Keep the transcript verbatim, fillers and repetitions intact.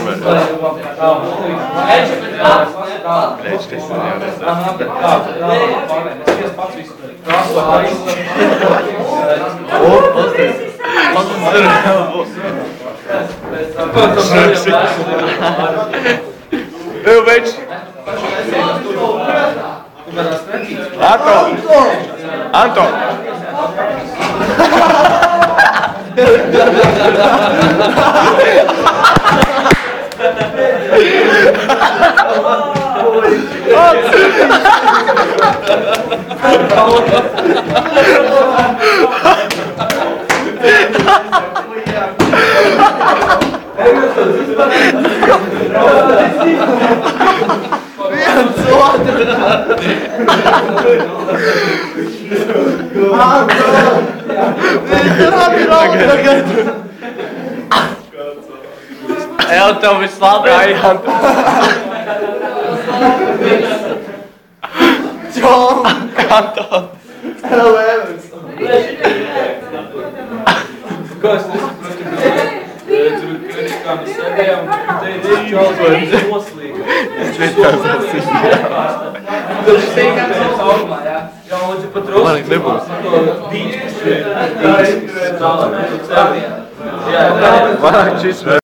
Blēģis, tas ir jau Evo već! Anton! Anton! Viens otru! Viņš labi rauj tagad! Evo, tev viss labi? Jā, Čom! Anton! Evo, Evans! Ko es nesaprotu? Tur, kā mēs sēdējām, teicu, Čols vai noslīga. Četās esīs. Tur steigām savs augumā, jā. Jā, un tu pat rosi. Man nebūs. To dīķis, dīķis, dīķis, dīķis, dīķis, dīķis, dīķis, dīķis, dīķis,